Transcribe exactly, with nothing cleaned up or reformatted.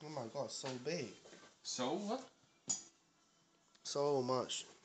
Oh my god, so big. So what? So much.